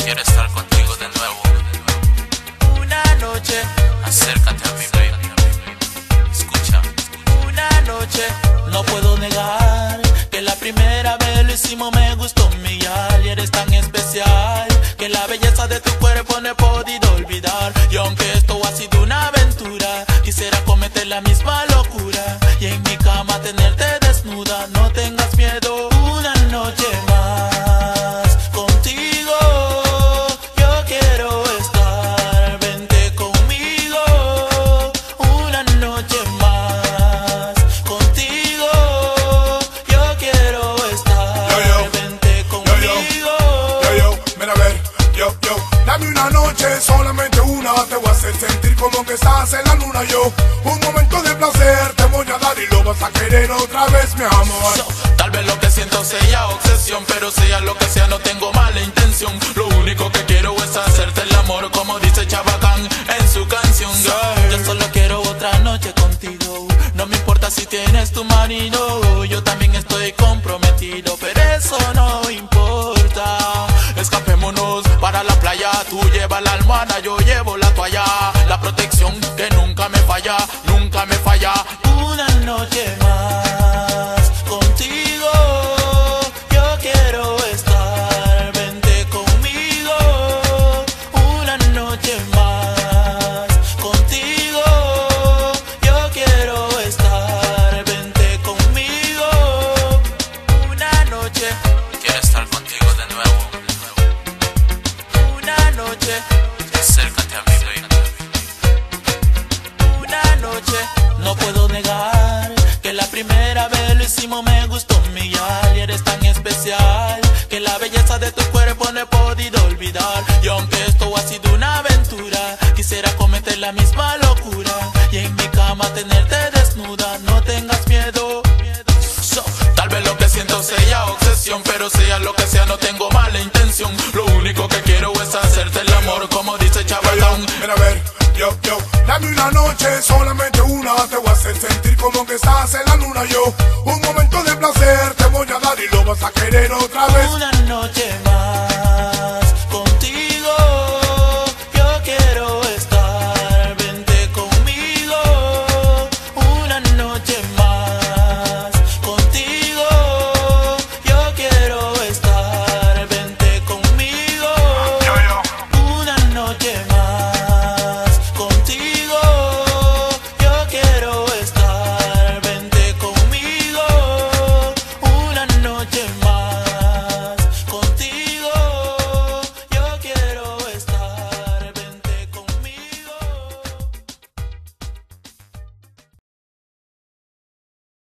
Quiero estar contigo de nuevo. Una noche, Acércate a mí, baby. Escucha. una noche. No puedo negar que la primera vez lo hicimos me gustó millar. Y eres tan especial que la belleza de tu cuerpo no he podido olvidar. Y aunque esto ha sido una aventura, quisiera cometer la misma locura y en mi cama tenerte desnuda. No tengas miedo, una noche más contigo. Yo quiero estar, vente conmigo. Una noche más contigo. Yo quiero estar, vente conmigo. Mira a ver, dame una noche, solamente una. Te voy a hacer sentir como que estás en la luna. Un momento de placer te voy a dar y lo vas a querer otra vez, mi amor. Tal vez lo que siento sea obsesión, pero sea lo que sea no tengo mala intención. Lo único que quiero es hacerte el amor, como dice Chabacán en su canción. Yo solo quiero otra noche contigo. No me importa si tienes tu marido, yo también estoy comprometido, pero eso no importa. Escapémonos para la playa, tú llevas la almohada, yo llevo la toalla. La protección que nunca me falla, nunca me falla. Una noche más contigo. Yo quiero estar, vente conmigo. Una noche más contigo. Yo quiero estar, vente conmigo. Una noche, Quiero estar contigo de nuevo. una noche, Acércate a mí, baby. una noche. No puedo negar que la primera vez lo hicimos me gustó millar. Y eres tan especial que la belleza de tu cuerpo no he podido olvidar. Y aunque esto ha sido